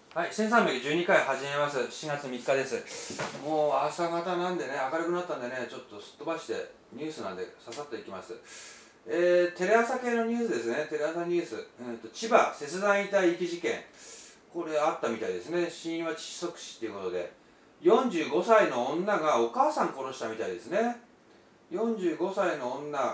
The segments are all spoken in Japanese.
はい、1312回始めます。7月3日です。もう朝方なんでね、明るくなったんでね、ちょっとすっ飛ばしてニュースなんでささっといきます。テレ朝系のニュースですね、テレ朝ニュース。千葉切断遺体遺棄事件。これあったみたいですね。死因は窒息死ということで、45歳の女がお母さん殺したみたいですね。45歳の女、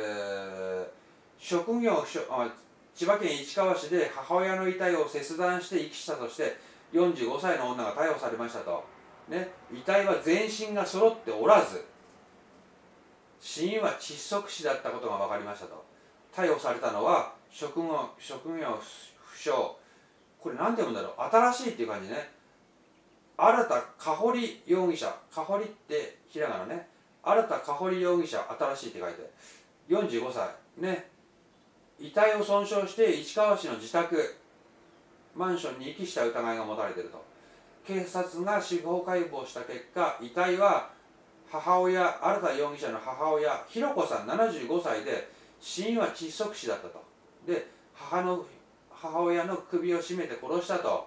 職業千葉県市川市で母親の遺体を切断して遺棄したとして45歳の女が逮捕されましたと、ね、遺体は全身が揃っておらず死因は窒息死だったことが分かりましたと。逮捕されたのは職業不詳、これ何て読むんだろう、新しいっていう感じね。新田かほり容疑者、かほりってひらがなね、新田かほり容疑者、新しいって書いて45歳ね。遺体を損傷して市川市の自宅マンションに遺棄した疑いが持たれていると。警察が司法解剖した結果、遺体は母親、新田容疑者の母親ひろこさん75歳で死因は窒息死だったと。で母親の首を絞めて殺したと、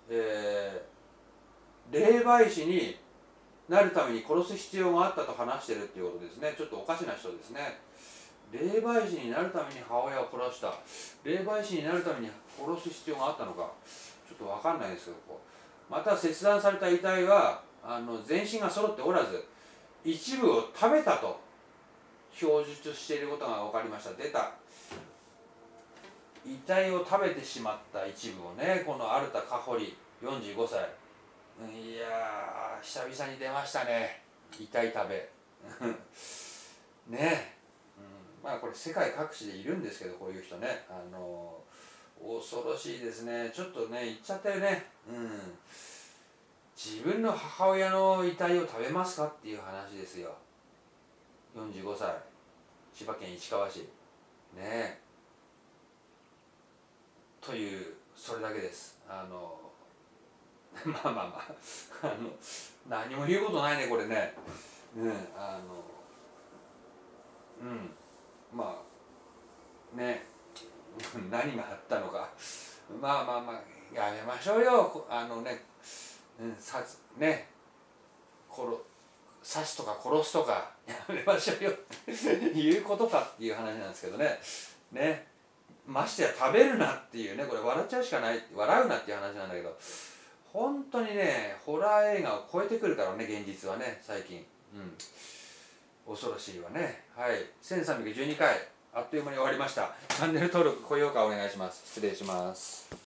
霊媒師になるために殺す必要があったと話しているっていうことですね。ちょっとおかしな人ですね。霊媒師になるために母親を殺した、霊媒師になるために殺す必要があったのかちょっと分かんないですけど、また切断された遺体は全身が揃っておらず一部を食べたと供述していることが分かりました。出た、遺体を食べてしまった一部をね、この新田かほり45歳、いやー久々に出ましたね、遺体食べねえ、まあこれ世界各地でいるんですけど、こういう人ね、恐ろしいですね。ちょっとね言っちゃったよね。自分の母親の遺体を食べますかっていう話ですよ。45歳、千葉県市川市ねえ、というそれだけです。まあまあまあ何も言うことないねこれね。まあね何があったのか、まあまあまあやめましょうよ。刺すとか殺すとかやめましょうよっていうことかっていう話なんですけどね。ましてや食べるなっていうね、これ笑っちゃうしかない、笑うなっていう話なんだけど、本当にねホラー映画を超えてくるからね、現実はね最近。恐ろしいわね。はい、1312回あっという間に終わりました。チャンネル登録高評価お願いします。失礼します。